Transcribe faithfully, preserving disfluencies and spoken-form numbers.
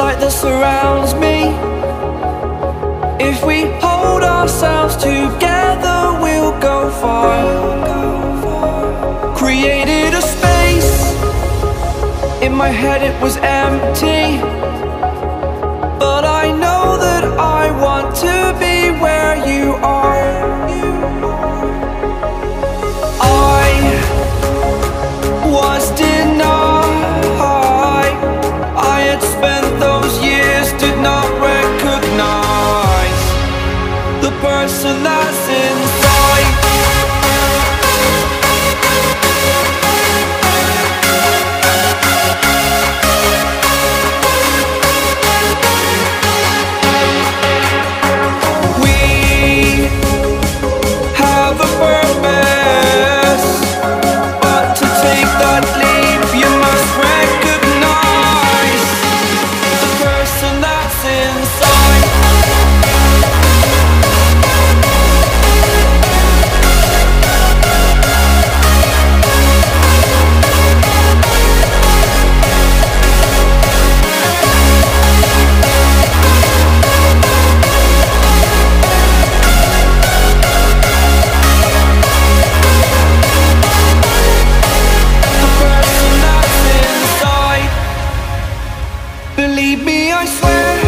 light that surrounds me. If we hold ourselves together, we'll go far. Created a space. In my head it was empty, but I know that I want to be where you are. I was denied. I had spent those years, did not recognize the person that's inside. We have a purpose, but to take that leap you must recognize the person that's inside. Believe me, I swear